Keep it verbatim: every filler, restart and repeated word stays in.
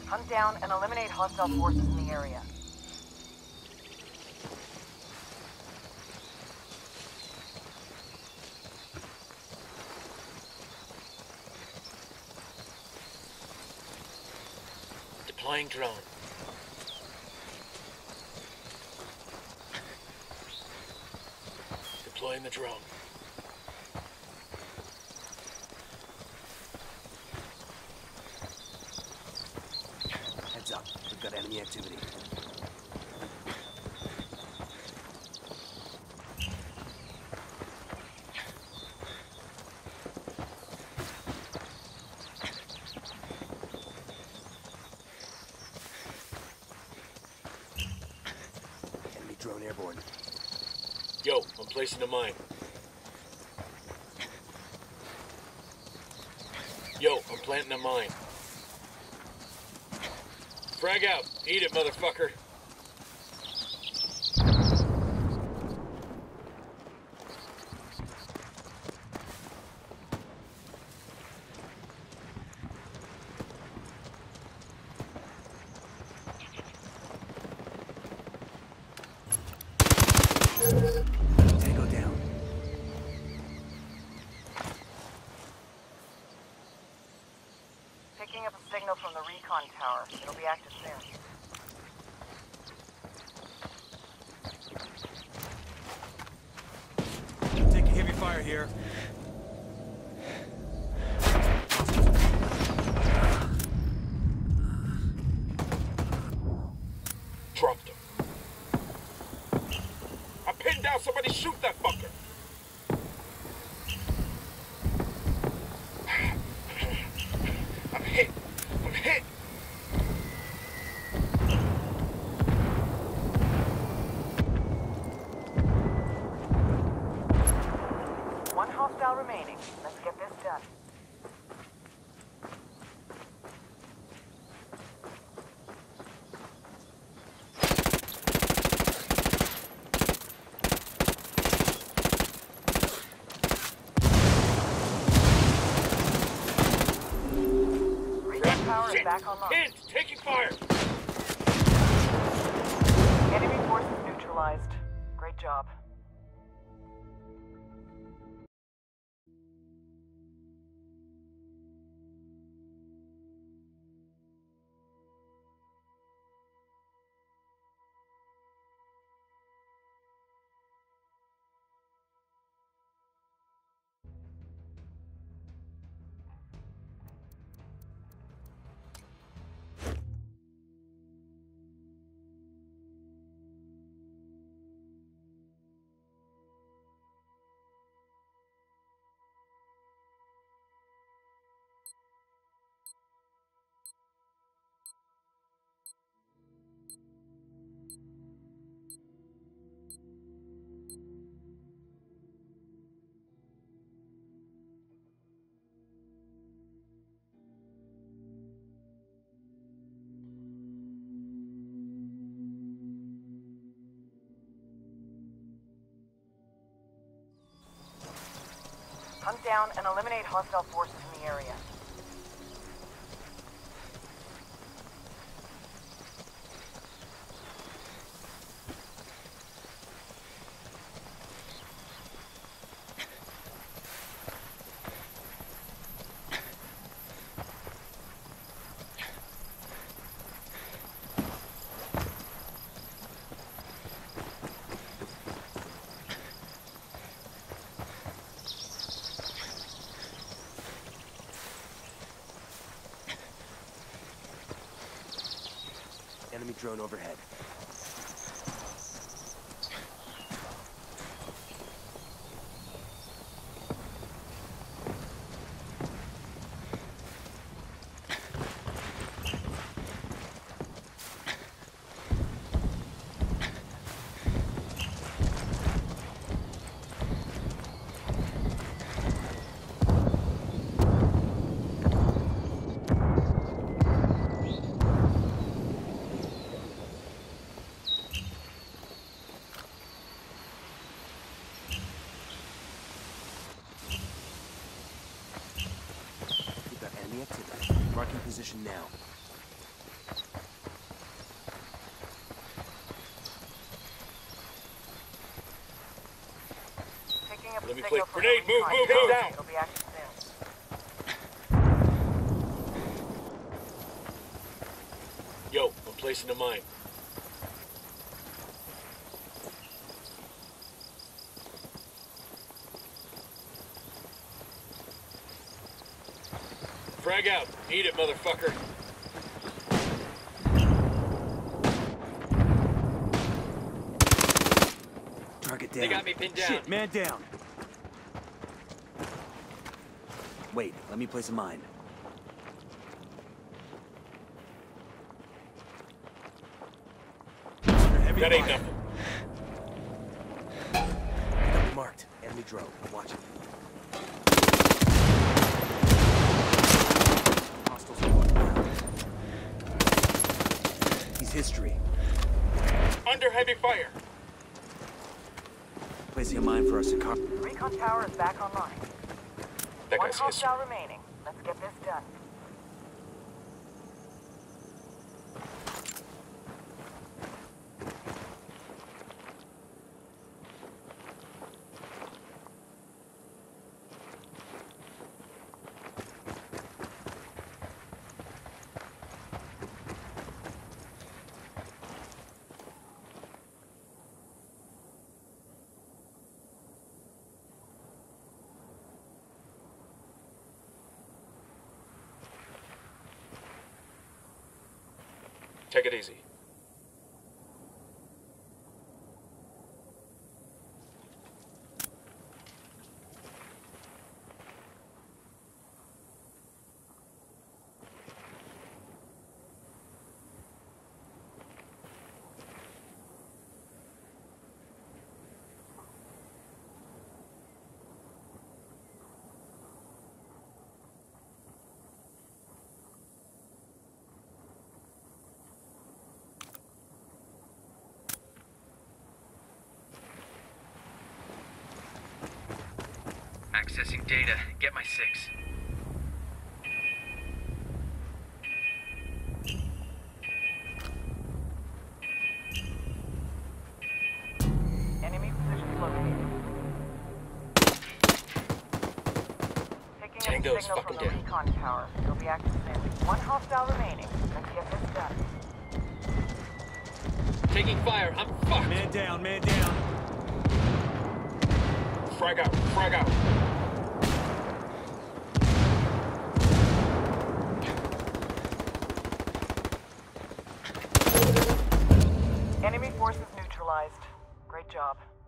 Hunt down and eliminate hostile forces in the area. Deploying drone. Deploying the drone. Heads up. We've got enemy activity. Enemy drone airborne. Yo, I'm placing a mine. Yo, I'm planting a mine. Frag out. Eat it, motherfucker. Tango down. Picking up a signal from the recon tower. It'll be active soon. Taking heavy fire here. Dropped him. I pinned down somebody. Shoot that fucker. I'm hit. I'm hit. One hostile remaining. Let's get this done. Recon power is back online. Hit. Taking fire. Enemy forces neutralized. Great job. Hunt down and eliminate hostile forces in the area. Enemy drone overhead. Marking position now. me Signal play. from Grenade, the move, recon move, tower. move down. It'll be active soon. Yo, I'm placing a mine. Frag out. Eat it, motherfucker. Target down. They got me pinned down. Shit, man down. Wait, let me place a mine. Heavy That ain't fire. nothing. Enemy marked. Enemy drone. Watch it. Hostiles are walking around. He's history. Under heavy fire. Placing a mine for our Sicari. The recon tower is back online. That One guy's history. hostile remaining. Let's get this done. Take it easy. Accessing data. Get my six. Enemy positions located. Picking up Tango's a signal from fucking the down. recon tower. It'll be active soon. One hostile remaining. Let's get this done. Taking fire. I'm fucked. Man down, man down. Frag out. Frag out. Enemy forces neutralized. Great job.